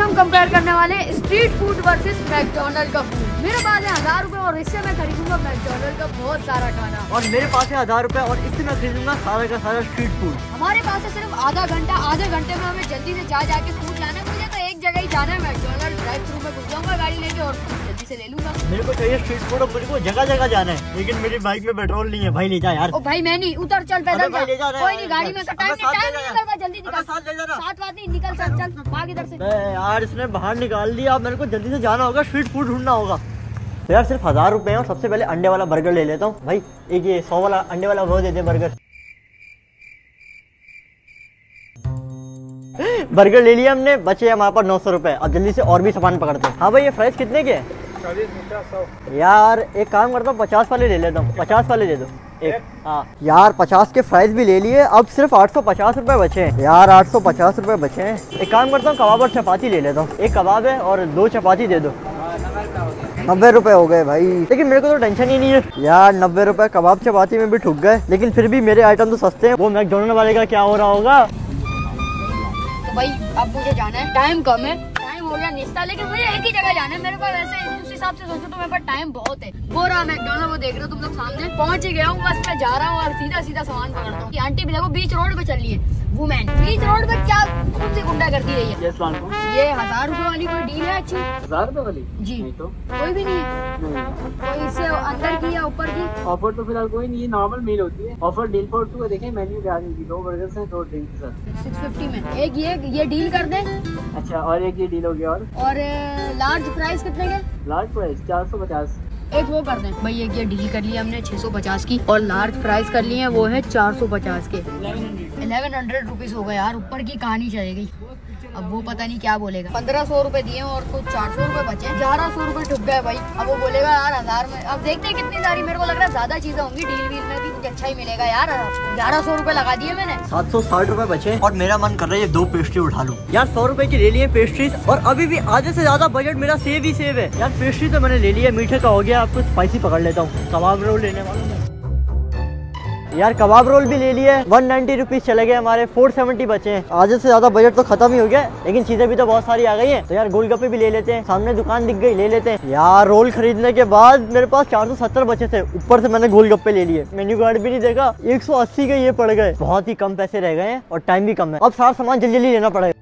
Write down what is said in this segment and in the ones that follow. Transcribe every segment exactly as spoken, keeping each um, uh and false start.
हम कंपेयर करने वाले स्ट्रीट फूड वर्सेस मैकडोनल्ड का फूड। मेरे पास है हजार रुपए और इससे मैं खरीदूंगा मैकडोनल्ड का बहुत सारा खाना। और मेरे पास है हजार रुपए और इससे मैं खरीदूंगा सारा का सारा स्ट्रीट फूड। हमारे पास है सिर्फ आधा घंटा, आधे घंटे में हमें जल्दी से जा जाके फूड लाना है। मुझे तो एक जगह ही जाना है, मैकडोनल्ड ड्राइव थ्रू में घुस जाऊंगा गाड़ी लेके और जल्दी से ले लूंगा। मेरे को चाहिए स्ट्रीट फूड और मेरे को जगह जगह जाना है, लेकिन मेरी बाइक में पेट्रोल नहीं है। भाई ले जा यार। ओ भाई मैं नहीं, उतर चल पैदल जा। ले जा कोई नहीं, गाड़ी में टाइम नहीं, टाइम नहीं निकल, जल्दी निकल। साथ ले जाना, साथ बात नहीं, निकल चल चल भाग इधर से। यार इसने बाहर निकाल दिया, अब मेरे को जल्दी से जाना होगा, स्ट्रीट फूड ढूंढना होगा। तो यार सिर्फ हजार रुपए हैं और सबसे पहले अंडे वाला बर्गर ले लेता हूँ। भाई एक ये सौ वाला अंडे वाला वो दे दे बर्गर। बर्गर ले लिया हमने, बचे हमारे पास नौ सौ रुपए। अब जल्दी से और भी सामान पकड़ते हैं। हाँ भाई ये फ्राइज कितने के हैं? यार एक काम करता हूँ, पचास वाले ले लेता हूँ, पचास वाले दे दो एक। हाँ यार पचास के फ्राइज भी ले लिए, अब सिर्फ आठ सौ पचास रुपए बचे हैं। यार आठ सौ पचास रुपए बचे हैं। एक काम करता हूँ, कबाब और चपाती ले लेता हूँ। एक कबाब है और दो चपाती दे दो। नब्बे रुपए हो गए भाई, लेकिन मेरे को तो टेंशन ही नहीं है यार। नब्बे रुपए कबाब चपाती में भी ठुक गए, लेकिन फिर भी मेरे आइटम तो सस्ते हैं। वो मैकडोनल्ड वाले का क्या हो रहा होगा? तो भाई अब मुझे जाना है, टाइम कम है, टाइम हो गया निस्ता, लेकिन मुझे एक ही जगह जाना है। मेरे पास ऐसे उस हिसाब से सोचो तो मेरे पास टाइम बहुत है। वो रहा मैकडोनल्ड, वो देख रहे हो तुम लोग सामने, पहुंच ही गया हूँ। बस मैं जा रहा हूँ और सीधा सीधा सामान पकड़ता हूँ। आंटी भी देखो बीच रोड पे चल रही है, वुमेन बीच रोड पे क्या कौन सी गुंडा करती रही है। ये हजार रुपए वाली कोई डील है अच्छी? हजार रुपए वाली जी नहीं तो कोई भी नहीं है। कोई इससे अंदर की या ऊपर की ऑफर तो फिलहाल कोई नहीं है, नॉर्मल मील होती है। ऑफर डील फॉर टू देखें मेन्यू पे आ जाएगी, दो बर्गर्स हैं, दो ड्रिंक्स हैं। सिक्स फिफ्टी में एक ये ये डील कर दें। अच्छा और एक ये डील हो गया। और और लार्ज प्राइस कितने के? लार्ज प्राइस चार सौ पचास। एक वो कर दें भाई। एक ये डील कर लिया हमने छह सौ पचास की, और लार्ज प्राइस कर लिए हैं वो है चार सौ पचास के। इलेवन हंड्रेड रुपीज हो गए यार, ऊपर की कहानी चलेगी। अब वो पता नहीं क्या बोलेगा। पंद्रह सौ रुपए दिए और कुछ चार सौ रुपए बचे, ग्यारह सौ रुपए ठुक गए भाई। अब वो बोलेगा यार हजार में। अब देखते हैं कितनी सारी, मेरे को लग रहा है ज्यादा चीजें होंगी, डील वील में भी कुछ अच्छा ही मिलेगा यार। ग्यारह सौ रुपए लगा दिए मैंने। सात सौ साठ रुपए बचे और मेरा मन कर रहा है ये दो पेस्ट्री उठा लूं। यार सौ रुपए की ले लिए पेस्ट्रीज, और अभी भी आधे से ज्यादा बजट मेरा सेव ही सेव है। यार पेस्ट्री तो मैंने ले लिया, मीठे का हो गया, अब कुछ स्पाइसी पकड़ लेता हूँ। कबाब रोल लेने वाला हूँ यार, कबाब रोल भी ले लिए। वन नाइन्टी रुपीज चले गए हमारे, फोर सेवेंटी बचे हैं। आधे से ज्यादा बजट तो खत्म ही हो गया, लेकिन चीजें भी तो बहुत सारी आ गई हैं। तो यार गोलगप्पे भी ले लेते हैं, सामने दुकान दिख गई, ले लेते हैं। यार रोल खरीदने के बाद मेरे पास चार सौ सत्तर बचे थे, ऊपर से मैंने गोलगप्पे ले लिए। मेन्यू कार्ड भी नहीं देखा, एक सौ अस्सी के ये पड़ गए। बहुत ही कम पैसे रह गए हैं और टाइम भी कम है। अब सारा सामान जल्दी जल्दी लेना पड़ेगा।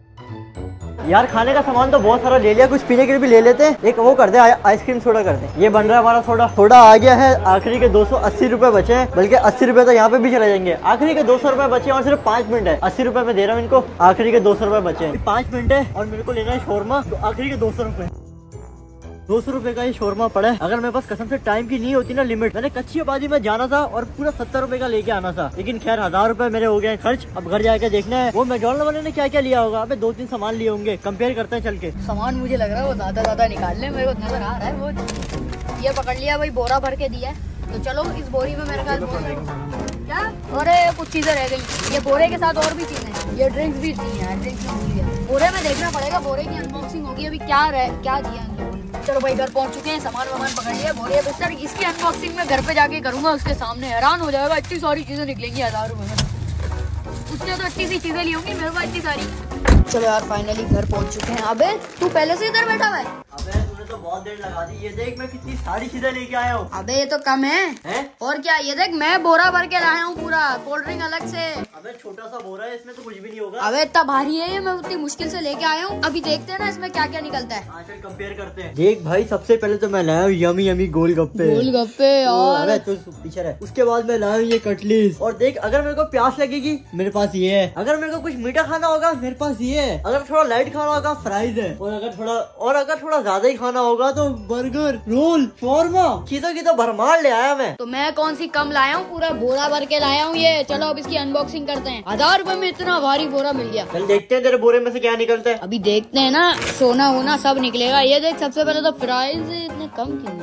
यार खाने का सामान तो बहुत सारा ले लिया, कुछ पीने के लिए भी ले लेते हैं। एक वो कर दे, आइसक्रीम सोडा कर दे। ये बन रहा है हमारा सोडा। सोडा आ गया है, आखिरी के दो सौ अस्सी रुपए बचे हैं, बल्कि अस्सी रुपए तो यहाँ पे भी चले जाएंगे। आखिरी के दो सौ रुपए बचे और सिर्फ पाँच मिनट है। अस्सी रुपए में दे रहा हूँ इनको, आखिरी के दो सौ रुपए बचे हैं। पाँच मिनट है और मेरे को लेना है शोरमा, तो आखिरी के दो सौ रुपए दो सौ रुपए का ये शोरमा पड़ा है। अगर मेरे पास कसम से टाइम की नहीं होती ना लिमिट, मैंने कच्ची आबादी में जाना था और पूरा सत्तर रुपए का लेके आना था। लेकिन खैर हजार रुपए मेरे हो गए खर्च। अब घर जाके देखना है वो मैकडोनल्ड वाले ने क्या क्या लिया होगा। अबे दो तीन सामान लिए होंगे, कंपेयर करते हैं चल के। सामान मुझे लग रहा है वो ज्यादा ज्यादा निकाल ले, मेरे को नजर आ रहा है। वो ये पकड़ लिया भाई, बोरा भर के दिया है। तो चलो इस बोरी में मेरे ख्याल क्या, अरे कुछ चीजें रह गई। ये बोरे के साथ और भी चीजें, ये ड्रिंक्स भी दी है। ड्रिंक्स भूल गया, बोरे में देखना पड़ेगा। बोरे की अनबॉक्सिंग होगी अभी, क्या रह क्या दिया। चलो भाई घर पहुंच चुके हैं, सामान वामान पकड़ लिया, बोरिया बिस्तर। इसकी अनबॉक्सिंग में घर पे जाके करूंगा, उसके सामने हैरान हो जाएगा। इतनी सारी चीजें निकलेंगी हजार रुपए में। उसने तो अच्छी सी चीजें ली होंगी, मेरे पास इतनी सारी। चलो यार फाइनली घर पहुंच चुके हैं। अबे तू पहले से इधर बैठा हुआ है? अबे तूने तो बहुत देर लगा दी। ये देख मैं कितनी सारी चीजें लेके आया हूँ। अबे ये तो कम है, है? और क्या, ये देख मैं बोरा भर के लाया हूँ पूरा, कोल्ड ड्रिंक अलग से। अबे छोटा सा बोरा है, इसमें तो कुछ भी नहीं होगा। अबे इतना भारी है ये, मैं उतनी मुश्किल से लेके आया हूँ। अभी देखते हैं ना इसमें क्या क्या निकलता है। चल कंपेयर करते हैं। देख भाई सबसे पहले तो मैं लाया हूँ यमी यमी गोलगप्पे। गोलगप्पे और अरे तू पीछे रह। उसके बाद मैं लाया हूँ ये कटलीस। और देख अगर मेरे को प्यास लगेगी मेरे पास ये है, अगर मेरे को कुछ मीठा खाना होगा मेरे पास ये है, अगर थोड़ा लाइट खाना होगा फ्राइज है, और अगर थोड़ा और अगर थोड़ा ज्यादा ही खाना होगा तो बर्गर रोल शोरमा चीजों की तो भरमार ले आया मैं। तो मैं कौन सी कम लाया हूँ, पूरा बोरा भर के लाया हूँ ये। चलो अब इसकी अनबॉक्सिंग करते हैं। हजार रुपए में इतना भारी बोरा मिल गया। चल देखते हैं तेरे बोरे में से क्या निकलता है। अभी देखते हैं ना, सोना वोना सब निकलेगा। ये देख सबसे पहले तो फ्राइज इतने कम क्यों है यार।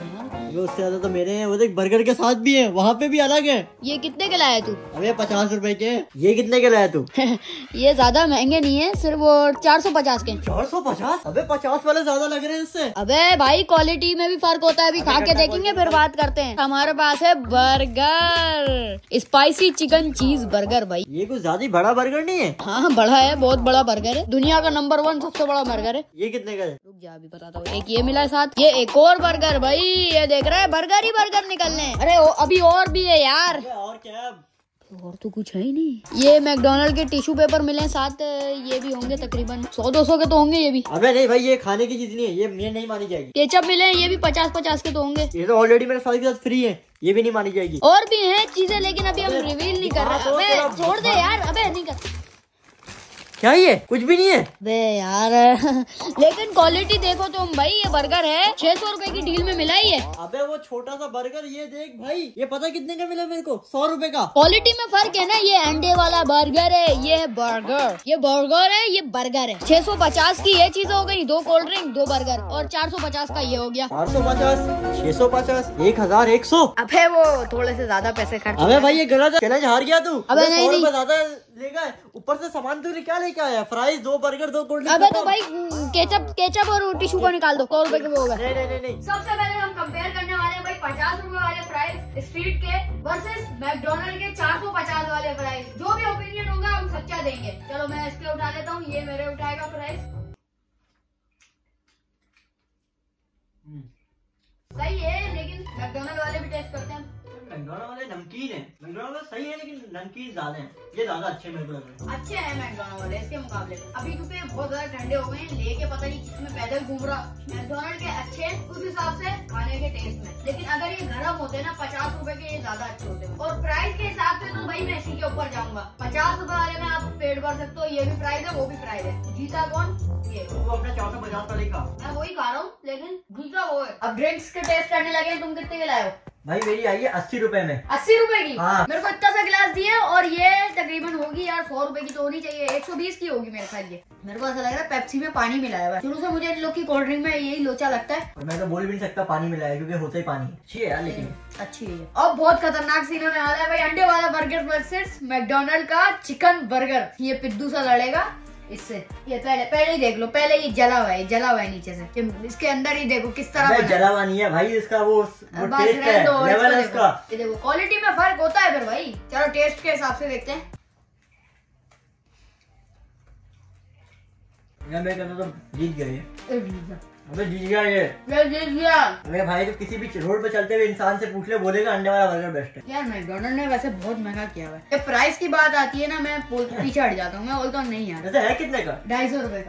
अबे उससे ज्यादा तो मेरे हैं, वो देख बर्गर के साथ भी है, वहाँ पे भी अलग है। ये कितने के लाया तू? अबे पचास रुपए के। ये कितने के लाया तू? ये ज्यादा महंगे नहीं है, सिर्फ वो चार सौ पचास के। चार सौ पचास? अबे पचास वाले ज्यादा लग रहे हैं इससे। अबे भाई क्वालिटी में भी फर्क होता है, अभी खा के देखेंगे फिर बात करते हैं। हमारे पास है burger, spicy chicken cheese burger. भाई ये कुछ ज्यादा बड़ा बर्गर नहीं है? हाँ बड़ा है, बहुत बड़ा बर्गर है, दुनिया का नंबर वन सबसे बड़ा बर्गर है। ये कितने का है? रुक जा अभी बताता हूँ। एक ये मिला है साथ, ये एक और बर्गर। भाई ये देख रहा है, बर्गर ही बर्गर निकलने। अरे ओ, अभी और भी है यार। और क्या? और तो कुछ है ही नहीं। ये मैकडोनल्ड के टिश्यू पेपर मिले साथ, ये भी होंगे तकरीबन सौ दो सौ के तो होंगे ये भी। अबे नहीं भाई, ये खाने की चीज नहीं है, ये ये नहीं मानी जाएगी। केचप मिले, ये भी पचास पचास के तो होंगे। ये तो ऑलरेडी मेरे साथ के साथ फ्री है, ये भी नहीं मानी जाएगी। और भी हैं चीजें, लेकिन अभी हम रिवील नहीं कर रहे। अबे छोड़ दे यार, अबे नहीं कर। क्या ये? कुछ भी नहीं है बे यार। लेकिन क्वालिटी देखो तुम भाई, ये बर्गर है छह सौ रूपए की डील में मिला ही है। अबे वो छोटा सा बर्गर, ये देख भाई, ये पता कितने का मिला मेरे को? सौ रुपए का। क्वालिटी में फर्क है ना, ये अंडे वाला बर्गर है, ये है बर्गर। ये बर्गर है, ये बर्गर है। छह सौ पचास की ये चीज हो गई, दो कोल्ड ड्रिंक दो बर्गर, और चार सौ पचास का ये हो गया। चार सौ पचास, छह सौ पचास, एक हजार एक सौ। अबे वो थोड़े से ज्यादा पैसे खर्च। अबे भाई ये गलत है, चैलेंज हार गया तू। अबे नहीं नहीं, ज्यादा लेगा, ऊपर से सामान तू क्या लेके आया? फ्राइज, दो बर्गर, दो कोल्ड ड्रिंक। अबे तो भाई केचप केचप और टिश्यू को निकाल दो, सौ रुपए के वो होगा। नहीं नहीं नहीं नहीं। सबसे पहले हम कंपेयर करने वाले हैं भाई पचास रुपए वाले फ्राइज स्ट्रीट के वर्सेस मैकडोनल्ड के चार सौ पचास वाले फ्राइज। जो भी ओपिनियन होगा हम सच्चा देंगे। चलो मैं इसके उठा लेता हूँ, ये मेरे उठाएगा फ्राइज। सही है, लेकिन मैकडोनल्ड वाले भी टेस्ट करते हैं। मैकडोनल्ड वाले नमकीन है, मैकडोनल्ड वाले सही है, लेकिन नमकीन ज्यादा है, ये ज्यादा अच्छे मेरे को लग रहे हैं। अच्छे हैं मैकडोनल्ड वाले इसके मुकाबले। अभी क्योंकि बहुत ज्यादा ठंडे हो गए हैं, लेके पता नहीं किसमें पैदल घूम रहा। मैकडोनल्ड के अच्छे हैं उस हिसाब से खाने के टेस्ट में, लेकिन अगर ये गर्म होते ना पचास रुपए के, ये ज्यादा अच्छे होते हैं। और प्राइस के हिसाब से तो भाई मैं इसी के ऊपर जाऊंगा। पचास रुपए वाले में आप पेट भर सकते हो, ये भी प्राइस है वो भी प्राइस है। जीता कौन? ये वो अपना चार सौ पचास वाले का। मैं वही खा रहा हूँ, लेकिन जीता वो है। अब ड्रिंक्स के टेस्ट करने लगे, तुम कितने के लाए हो? भाई मेरी आई है अस्सी रुपए में। अस्सी रुपए की? हाँ। मेरे को इतना सा गिलास दिया, और ये तकरीबन होगी यार सौ रुपए की तो होनी चाहिए, एक सौ बीस की होगी मेरे ख्याल। ये मेरे को ऐसा लग रहा है पेप्सी में पानी मिलाया हुआ है। शुरू से मुझे इन लोग की कोल्ड ड्रिंक में यही लोचा लगता है। और मैं तो बोल भी नहीं सकता पानी मिलाया, क्योंकि होता ही पानी है। अच्छी है यार, लेकिन अच्छी है। अब बहुत खतरनाक सीन होने वाला है भाई, अंडे वाला बर्गर वर्सेस मैकडोनल्ड का चिकन बर्गर। ये पिद्दू सा लड़ेगा इससे। ये पहले पहले ही देख लो, पहले ये जला हुआ है, जला हुआ है नीचे से। इसके अंदर ही देखो किस तरह बना है। जला हुआ नहीं है भाई, इसका वो, वो टेस्ट है, लेवल है इसका। ये देखो क्वालिटी में फर्क होता है फिर भाई। चलो टेस्ट के हिसाब से देखते हैं। मैं कहता तो जीत गए। अबे जीत गया ये। मैं जीत गया। अबे भाई तो किसी भी रोड पे चलते हुए इंसान से पूछ ले, बोलेगा अंडे वाला बर्गर बेस्ट है। यार मैकडोनल्ड ने वैसे बहुत महंगा किया हुआ है। जब प्राइस की बात आती है ना, मैं पीछे हट जाता हूँ। मैं बोलता हूँ नहीं यार। वैसे है कितने का? ढाई सौ रुपए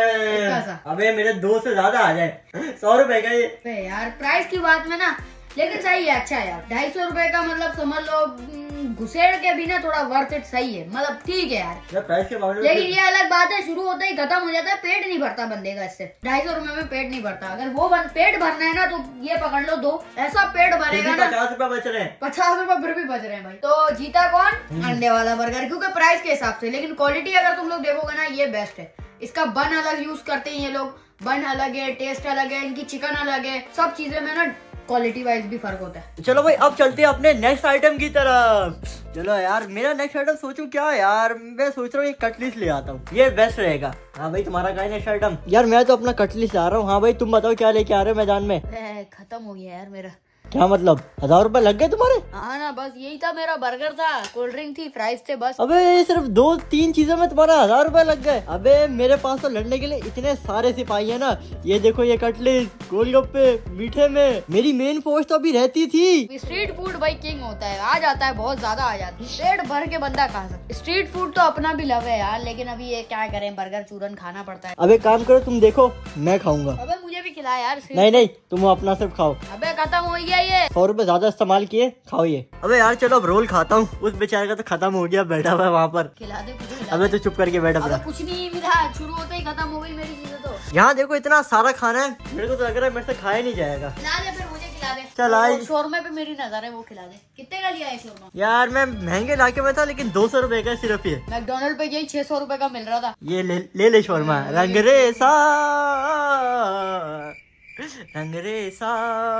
का। अबे मेरे दो से ज्यादा आ जाए। सौ रुपए का ये। यार प्राइस की बात में ना, लेकिन सही है, अच्छा है यार। ढाई सौ रुपए का मतलब समझ लो घुसेड़ के भी ना थोड़ा वर्थ इट सही है, मतलब ठीक है यार, यार प्राइस के मामले में। लेकिन ये अलग बात है, शुरू होता ही खत्म हो जाता है, पेट नहीं भरता बंदे का इससे। ढाई सौ रुपए में पेट नहीं भरता। अगर वो पेट भरना है ना तो ये पकड़ लो दो, ऐसा पेट भरेगा ना। पचास रुपए बच रहे हैं, पचास रुपए फिर भी बच रहे हैं भाई। तो जीता कौन? अंडे वाला बर्गर, क्योंकि प्राइस के हिसाब से। लेकिन क्वालिटी अगर तुम लोग देखोगे ना, ये बेस्ट है। इसका बन अलग यूज करते हैं ये लोग, बन अलग है, टेस्ट अलग है, इनकी चिकन अलग है, सब चीजें में ना क्वालिटी वाइज भी फर्क होता है। चलो भाई अब चलते हैं अपने नेक्स्ट आइटम की तरफ। चलो यार मेरा नेक्स्ट आइटम सोचूं क्या यार, मैं सोच रहा हूँ एक कटलिस ले आता हूँ, ये बेस्ट रहेगा। हाँ भाई तुम्हारा क्या है नेक्स्ट आइटम? यार मैं तो अपना कटलिस ला रहा हूँ। हाँ भाई तुम बताओ क्या लेके आ रहे हो मैदान में? खत्म हो गया यार मेरा। क्या मतलब? हजार रुपए लग गए तुम्हारे? हाँ ना, बस यही था मेरा। बर्गर था, कोल्ड ड्रिंक थी, फ्राइज थे, बस। अबे सिर्फ दो तीन चीजों में तुम्हारा हजार रुपए लग गए? अबे मेरे पास तो लड़ने के लिए इतने सारे सिपाही है ना। ये देखो, ये कटलिस, गोलगप्पे, मीठे में मेरी मेन फोर्स तो अभी रहती थी। स्ट्रीट फूड भाई किंग होता है, आ जाता है, बहुत ज्यादा आ जाता है, पेट भर के बंदा खा सकता है। स्ट्रीट फूड तो अपना भी लव है यार, लेकिन अभी ये क्या करें, बर्गर चूरन खाना पड़ता है। अब एक काम करो, तुम देखो मैं खाऊंगा। अबे मुझे भी खिला यार। नहीं नहीं, तुम अपना सिर्फ खाओ। अबे खत्म हो गया ये। सौ रुपए ज्यादा इस्तेमाल किए, खाओ ये। अबे यार चलो अब रोल खाता हूँ। उस बेचारे का तो खत्म हो गया, बैठा हुआ है वहाँ पर। खिला दे कुछ। अबे तो चुप करके बैठा पड़ा। कुछ नहीं मिला, शुरू होते ही खत्म हो गई मेरी चीजें तो। यहाँ देखो इतना सारा खाना है, मेरे को तो लग रहा है मेरे से खाया नहीं जाएगा। खिला दे फिर मुझे, खिला दे। चल आई। शोरमे पे मेरी नजर है, वो खिला दे। कितने का लिया है शोरमा? यार मैं महंगे लाके में था, लेकिन दो सौ रुपए का सिर्फ ये। मैकडोनल्ड पे यही छह सौ रुपए का मिल रहा था। ये ले ले, ले शोरमा रंग रेसा। अंग्रेसा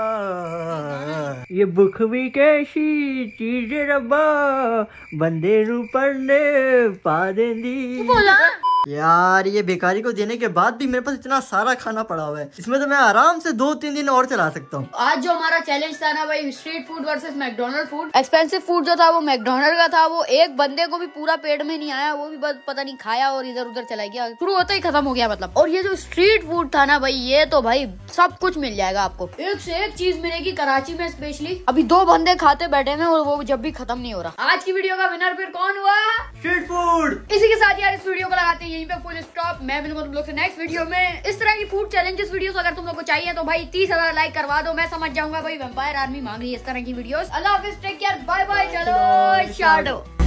ये बुख भी कैसी चीज रब्बा बंदे रू पढ़ने पा देंदी। बोला यार ये बेकारी को देने के बाद भी मेरे पास इतना सारा खाना पड़ा हुआ है, इसमें तो मैं आराम से दो तीन दिन और चला सकता हूँ। आज जो हमारा चैलेंज था ना भाई, street food versus McDonald food. Expensive food जो था वो मैकडोनल्ड का था, वो एक बंदे को भी पूरा पेट में नहीं आया, वो भी बस पता नहीं खाया और इधर उधर चला गया, शुरू होता ही खत्म हो गया मतलब। और ये जो स्ट्रीट फूड था ना भाई, ये तो भाई सब कुछ मिल जाएगा आपको, एक से एक चीज मिलेगी कराची में स्पेशली। अभी दो बंदे खाते बैठे हैं और वो जब भी खत्म नहीं हो रहा। आज की वीडियो का विनर फिर कौन हुआ? Street food. इसी के साथ यार इस वीडियो को लगाते हैं यहीं पे फुल स्टॉप। मैं मिलूंगा तुम लोग से नेक्स्ट वीडियो में। इस तरह की फूड चैलेंजेस वीडियोस अगर तुम लोग को चाहिए तो भाई तीस हजार लाइक करवा दो, मैं समझ जाऊंगा भाई वेम्पायर आर्मी मांग रही है इस तरह की वीडियोस। अल्लाह हाफिज, टेक केयर, बाय बाय, चलो शाडो।